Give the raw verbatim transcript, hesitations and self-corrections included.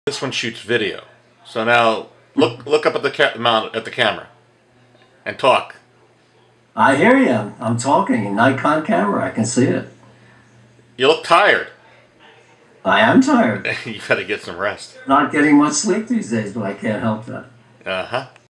This one shoots video. So now look look up at the ca mount at the camera and talk. I hear you. I'm talking. Nikon camera. I can see it. You look tired. I am tired. You better get some rest. Not getting much sleep these days, but I can't help that. Uh-huh.